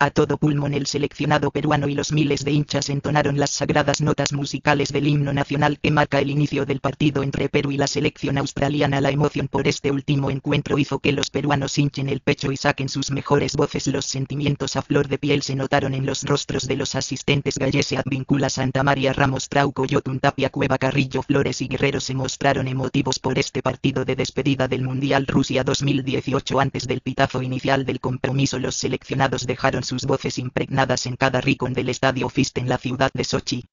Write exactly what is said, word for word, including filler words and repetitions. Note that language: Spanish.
A todo pulmón el seleccionado peruano y los miles de hinchas entonaron las sagradas notas musicales del himno nacional que marca el inicio del partido entre Perú y la selección australiana. La emoción por este último encuentro hizo que los peruanos hinchen el pecho y saquen sus mejores voces. Los sentimientos a flor de piel se notaron en los rostros de los asistentes. Gallese, Advíncula, Santa María, Ramos, Trauco, Yotun, Tapia, Cueva, Carrillo, Flores y Guerrero se mostraron emotivos por este partido de despedida del Mundial Rusia dos mil dieciocho. Antes del pitazo inicial del compromiso, los seleccionados dejaron sus voces impregnadas en cada rincón del estadio Fist en la ciudad de Sochi.